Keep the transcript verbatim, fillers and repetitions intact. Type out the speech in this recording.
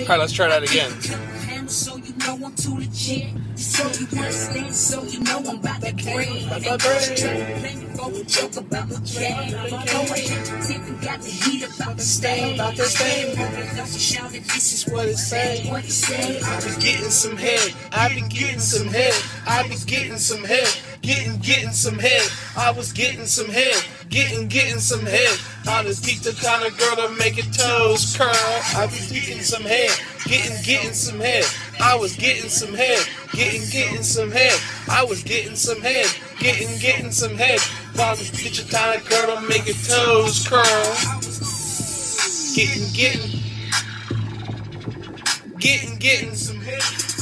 Alright, let's try that again. So you know I'm too legit. So you understand, so you know I'm about to break. About that bread. Go and joke about the cat. Go ahead, tip and got the heat about the stain. About this thing. This is what it say. What it say. I be getting some head. I be getting some head. I be getting some head. Getting, getting some head. I was getting some head. Getting, getting some head. I was peak the kind of girl to make your toes curl. I be getting some head. Getting, getting some head. I was getting some head. Getting, getting some head. I was getting some head. Getting, getting some head. I was get your kind of girl to make your toes curl. Getting, getting. Getting, getting some head.